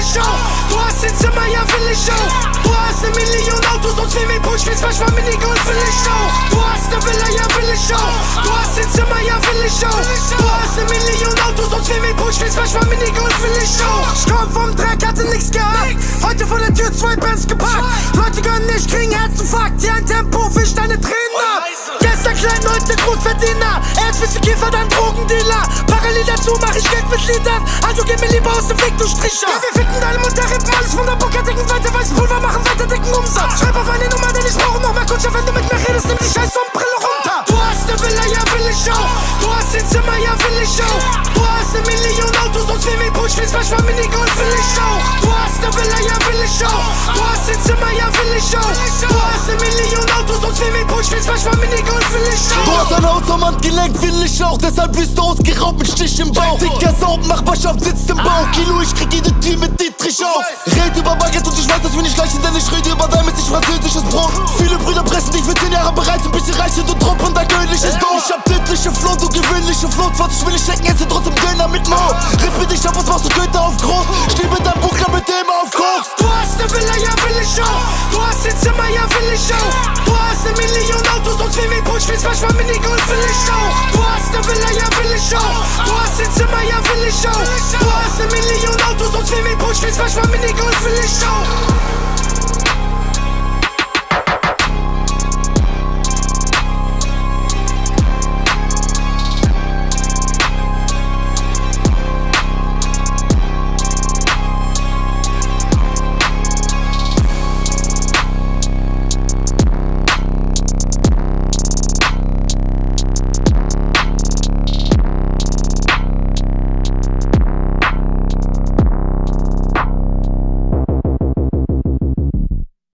ich auch. Du hast ein Zimmer, ja will ich auch. Du hast 1 Million Autos und Swimmingpool, spielst manchmal Minigolf, will ich auch. Du hast ne Villa, ja will ich auch. Du hast ein Zimmer, ja will ich auch. Du hast 1 Million Autos und Swimmingpool, spielst manchmal Minigolf, will ich auch. Ich komm vom Dreck, hatte nix gehabt. Heute vor der Tür 2 Bands gepackt. Leute gönnen nicht, kriegen Herzinfarkt. Hier ein Tempo, fisch deine Tränen ab. Gestern klein, heute Großverdiener. Erst bist du Kiefer, dann Drogendealer. Parallel dazu mach ich Geld mit Liedern. Also geh mir lieber aus dem Weg, du Stricher. Ja, wir ficken deine Mutter, rippen alles von der Bocker, dicken weiter weißen Pulver, machen weiter dicken Umsatz. Schreib auf eine Nummer, denn ich brauche noch mehr Kutscher. Wenn du mit mir redest, nimm die Scheiß und Brille runter. Du hast ne Villa, ja will ich auch. Du hast ein Zimmer, ja will ich auch. Du hast 1 Million Autos und Swimmingpool, spielst manchmal Minigolf, will ich auch. Du hast ne Villa, ja will ich auch. Du hast ein Zimmer, ja will ich auch. Du hast 1 Million Autos und Swimmingpool, spielst manchmal Minigolf, will ich auch. Du hast ein Haus am Handgelenk, will ich auch. Deshalb wirst du ausgeraubt mit Stich im Bauch. Dicker Sauben, Nachbarschaft sitzt im Bauch. Kilo, ich krieg jede Tür mit Dietrich auf. Red über Baguette und ich weiß, dass wir nicht gleich sind, denn ich rede über dein mäßig französisches Brot. Viele Brüder pressen dich für 10 Jahre bereit, ein bisschen reich und du Trupp und dein gönnliches Dorf. Ich hab tödliche Flow, du gewöhnliche Flow. 20 will ich stecken, esse trotzdem Döner mit Mo. Rippe dich ab, was machst du, Töter auf groß. Steh mit deinem Buchler, mit dem auf Koks. Du hast ne Villa, ja will ich auch. Du hast ein Zimmer, ja will ich auch. Du hast 1 Million Autos und Swimmingpool, spielst manchmal Minigolf, will ich auch. Du hast ne Villa, ja will ich auch. Du hast ein Zimmer, ja will ich auch. Du hast 1 Million Autos und Swimmingpool, spielst manchmal Minigolf, will ich auch.